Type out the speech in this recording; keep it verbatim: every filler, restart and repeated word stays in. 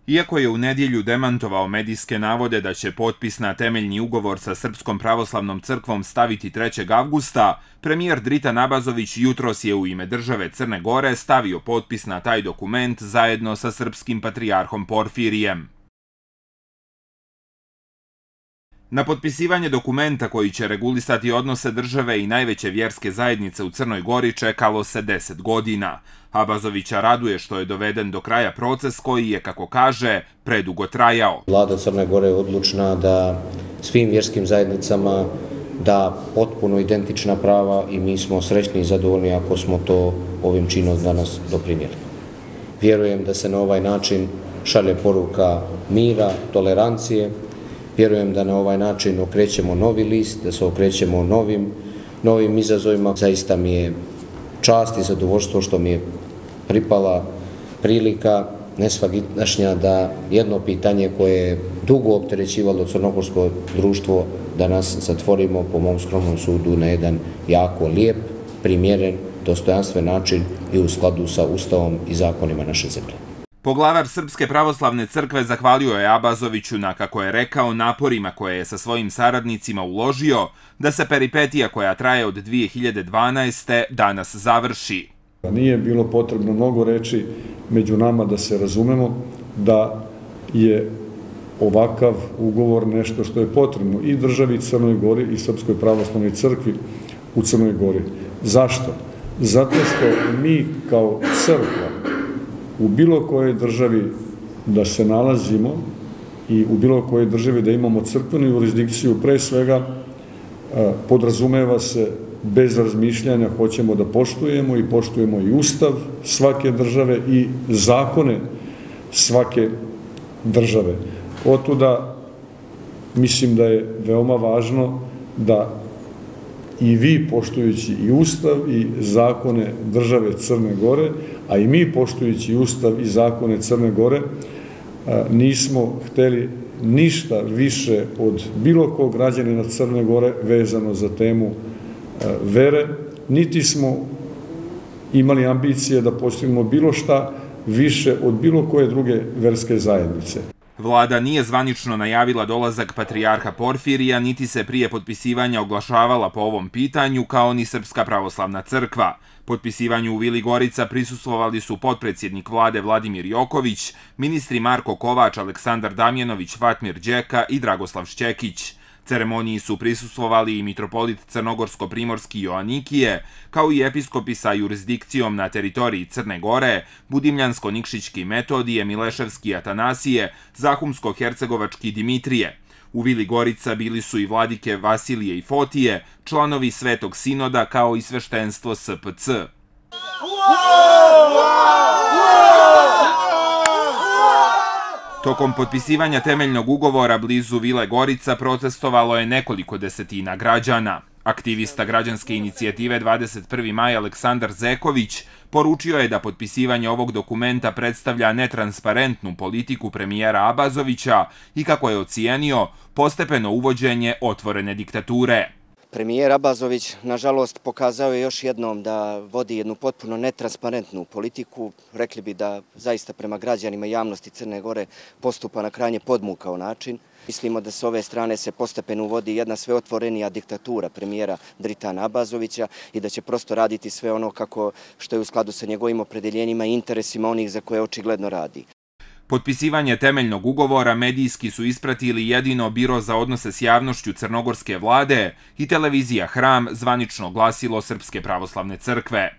Iako je u nedjelju demantovao medijske navode da će potpis na temeljni ugovor sa Srpskom pravoslavnom crkvom staviti trećeg avgusta, premijer Dritan Abazović jutros je u ime države Crne Gore stavio potpis na taj dokument zajedno sa srpskim patrijarhom Porfirijem. Na potpisivanje dokumenta koji će regulisati odnose države i najveće vjerske zajednice u Crnoj Gori čekalo se deset godina. Abazovića raduje što je doveden do kraja proces koji je, kako kaže, predugo trajao. Vlada Crne Gore je odlučna da svim vjerskim zajednicama da potpuno identična prava i mi smo srećni i zadovoljni ako smo to ovim činom danas doprinijeli. Vjerujem da se na ovaj način šalje poruka mira, tolerancije. Vjerujem da na ovaj način okrećemo novi list, da se okrećemo novim, novim izazovima. Zaista mi je čast i zadovoljstvo što mi je pripala prilika nesvagdašnja da jedno pitanje koje je dugo opterećivalo crnogorsko društvo danas zatvorimo po mom skromnom sudu na jedan jako lijep, primjeren, dostojanstven način i u skladu sa Ustavom i zakonima naše zemlje. Poglavar Srpske pravoslavne crkve zahvalio je Abazoviću na, kako je rekao, naporima koje je sa svojim saradnicima uložio da se peripetija koja traje od dvije hiljade dvanaeste. danas završi. Nije bilo potrebno mnogo reći među nama da se razumemo da je ovakav ugovor nešto što je potrebno i državi Crnoj Gori i Srpskoj pravoslavnoj crkvi u Crnoj Gori. Zašto? Zato što mi kao crkva u bilo kojoj državi da se nalazimo i u bilo kojoj državi da imamo crkvenu jurisdikciju, pre svega podrazumeva se bez razmišljanja hoćemo da poštujemo i poštujemo i ustav svake države i zakone svake države. Otuda mislim da je veoma važno da i vi poštujući i ustav i zakone države Crne Gore, a i mi poštujući ustav i zakone Crne Gore, nismo hteli ništa više od bilo kog građanina Crne Gore vezano za temu vere, niti smo imali ambicije da postignemo bilo šta više od bilo koje druge verske zajednice. Vlada nije zvanično najavila dolazak patrijarha Porfirija, niti se prije potpisivanja oglašavala po ovom pitanju, kao ni Srpska pravoslavna crkva. Potpisivanju u Vili Gorica prisustvovali su potpredsjednik vlade Vladimir Joković, ministri Marko Kovač, Aleksandar Damjanović, Fatmir Đeka i Dragoslav Šćekić. Ceremoniji su prisustvovali i mitropolit Crnogorsko-primorski Joanikije, kao i episkopi sa jurisdikcijom na teritoriji Crne Gore, Budimljansko-Nikšićki Metodije, Mileševski Atanasije, Zahumsko-Hercegovački Dimitrije. U Vili Gorica bili su i vladike Vasilije i Fotije, članovi Svetog sinoda, kao i sveštenstvo S P C. Tokom potpisivanja temeljnog ugovora blizu Vile Gorica protestovalo je nekoliko desetina građana. Aktivista građanske inicijative dvadeset prvi maj Aleksandar Zeković poručio je da potpisivanje ovog dokumenta predstavlja netransparentnu politiku premijera Abazovića i, kako je ocijenio, postepeno uvođenje otvorene diktature. Premijer Abazović, nažalost, pokazao je još jednom da vodi jednu potpuno netransparentnu politiku. Rekli bi da zaista prema građanima i javnosti Crne Gore postupa na krajnje podmukao način. Mislimo da s ove strane se postepeno uvodi jedna sve otvorenija diktatura premijera Dritana Abazovića i da će prosto raditi sve ono kako što je u skladu sa njegovim opredeljenjima i interesima onih za koje očigledno radi. Potpisivanje temeljnog ugovora medijski su ispratili jedino Biro za odnose s javnošću crnogorske vlade i televizija Hram, zvanično glasilo Srpske pravoslavne crkve.